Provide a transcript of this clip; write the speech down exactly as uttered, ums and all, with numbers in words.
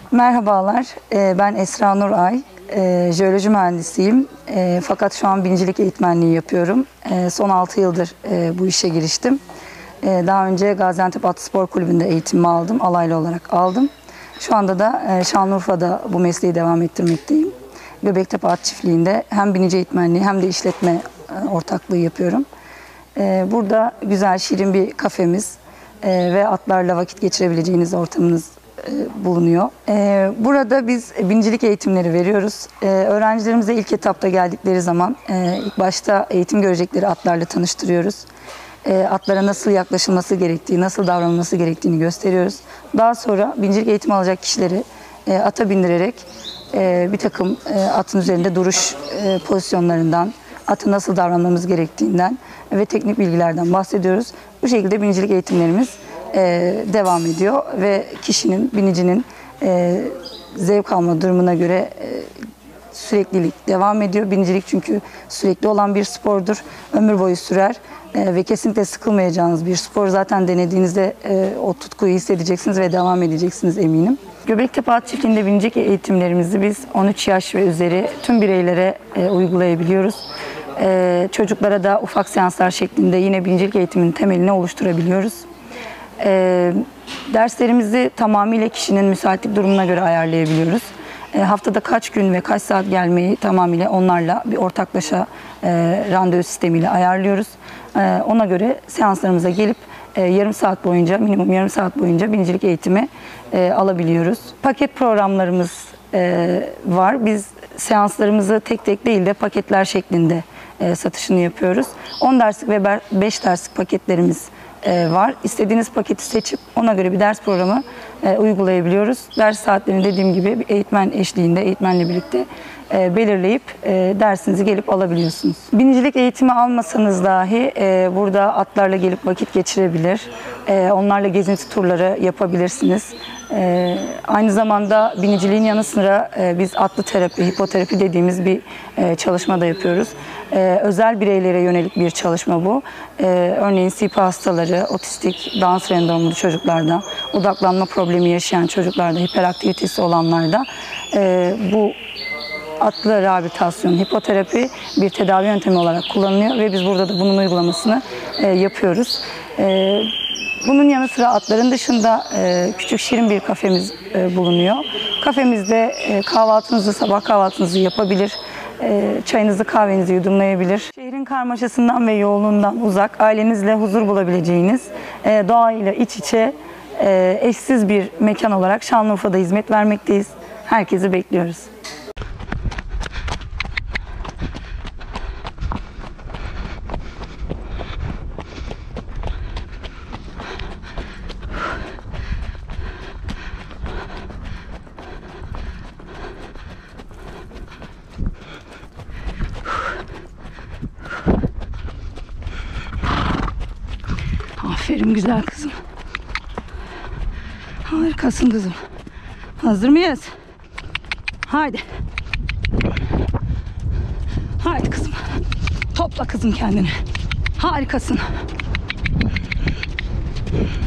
Merhabalar, ben Esra Nuray, jeoloji mühendisiyim. Fakat şu an binicilik eğitmenliği yapıyorum. Son altı yıldır bu işe giriştim. Daha önce Gaziantep Atlı Spor Kulübü'nde eğitimimi aldım, alaylı olarak aldım. Şu anda da Şanlıurfa'da bu mesleği devam ettirmekteyim. Göbektepe At Çiftliği'nde hem binici eğitmenliği hem de işletme ortaklığı yapıyorum. Burada güzel, şirin bir kafemiz ve atlarla vakit geçirebileceğiniz ortamınız bulunuyor. Burada biz binicilik eğitimleri veriyoruz. Öğrencilerimize ilk etapta geldikleri zaman ilk başta eğitim görecekleri atlarla tanıştırıyoruz. Atlara nasıl yaklaşılması gerektiği, nasıl davranılması gerektiğini gösteriyoruz. Daha sonra binicilik eğitimi alacak kişileri ata bindirerek bir takım atın üzerinde duruş pozisyonlarından, atı nasıl davranmamız gerektiğinden ve teknik bilgilerden bahsediyoruz. Bu şekilde binicilik eğitimlerimiz devam ediyor ve kişinin, binicinin zevk alma durumuna göre süreklilik devam ediyor. Binicilik çünkü sürekli olan bir spordur. Ömür boyu sürer ve kesinlikle sıkılmayacağınız bir spor. Zaten denediğinizde o tutkuyu hissedeceksiniz ve devam edeceksiniz eminim. Göbektepe At Çiftliği'nde binicilik eğitimlerimizi biz on üç yaş ve üzeri tüm bireylere uygulayabiliyoruz. Çocuklara da ufak seanslar şeklinde yine binicilik eğitiminin temelini oluşturabiliyoruz. E, derslerimizi tamamıyla kişinin müsaitlik durumuna göre ayarlayabiliyoruz. E, haftada kaç gün ve kaç saat gelmeyi tamamıyla onlarla bir ortaklaşa e, randevu sistemiyle ayarlıyoruz. E, ona göre seanslarımıza gelip e, yarım saat boyunca, minimum yarım saat boyunca binicilik eğitimi e, alabiliyoruz. Paket programlarımız e, var. Biz seanslarımızı tek tek değil de paketler şeklinde e, satışını yapıyoruz. on derslik ve beş derslik paketlerimiz var. İstediğiniz paketi seçip ona göre bir ders programı e, uygulayabiliyoruz. Ders saatlerini dediğim gibi bir eğitmen eşliğinde, eğitmenle birlikte e, belirleyip e, dersinizi gelip alabiliyorsunuz. Binicilik eğitimi almasanız dahi e, burada atlarla gelip vakit geçirebilir. E, onlarla gezinti turları yapabilirsiniz. E, aynı zamanda biniciliğin yanı sıra e, biz atlı terapi, hipoterapi dediğimiz bir e, çalışma da yapıyoruz. E, özel bireylere yönelik bir çalışma bu. E, örneğin S İ P hastaları, otistik, Down sendromlu çocuklarda, odaklanma problemi yaşayan çocuklarda, hiperaktivitesi olanlarda e, bu atlı rehabilitasyon, hipoterapi bir tedavi yöntemi olarak kullanılıyor ve biz burada da bunun uygulamasını e, yapıyoruz. E, bunun yanı sıra atların dışında e, küçük şirin bir kafemiz e, bulunuyor. Kafemizde e, kahvaltınızı, sabah kahvaltınızı yapabilir, e, çayınızı, kahvenizi yudumlayabilir. Şehrin karmaşasından ve yoğunluğundan uzak, ailenizle huzur bulabileceğiniz, e, doğayla iç içe, e, eşsiz bir mekan olarak Şanlıurfa'da hizmet vermekteyiz. Herkesi bekliyoruz. Aferin güzel kızım. Harikasın kızım. Hazır mıyız? Haydi. Haydi kızım. Topla kızım kendini. Harikasın.